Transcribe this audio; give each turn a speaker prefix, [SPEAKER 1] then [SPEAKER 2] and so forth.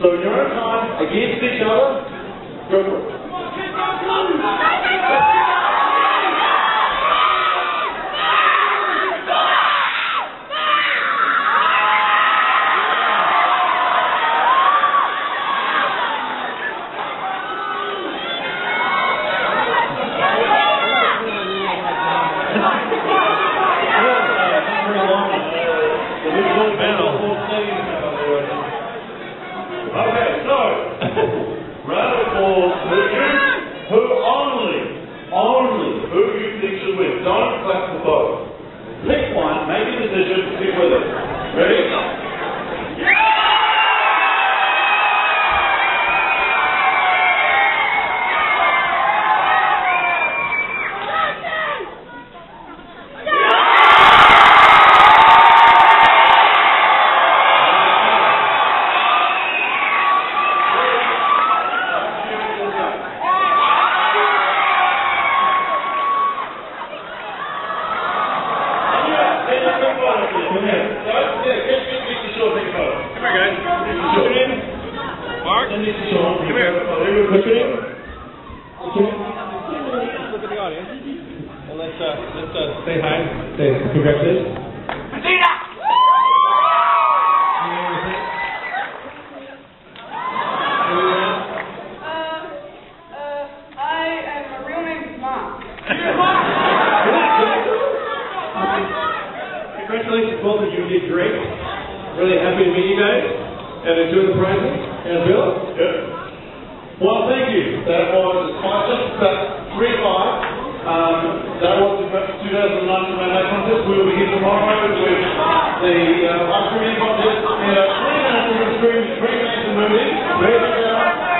[SPEAKER 1] So in your own time, against each other, go for it. Okay, so, round of applause who you think should win. Don't clap for both. Pick one, make a decision, stick with it. Ready?
[SPEAKER 2] Come here.
[SPEAKER 1] What's your name?
[SPEAKER 2] Look at the audience. And let's
[SPEAKER 1] Say hi. Say congratulations.
[SPEAKER 3] I am a real name Mark.
[SPEAKER 1] Congratulations, both of you did great. Really happy to meet you guys and enjoy the prizes. And Bill? Good. Well, thank you. That was just about 3-5. That was the 2019 Random Contest. We will be here tomorrow with the ice cream contest. And 3 minutes of the screen, 3 minutes of movie.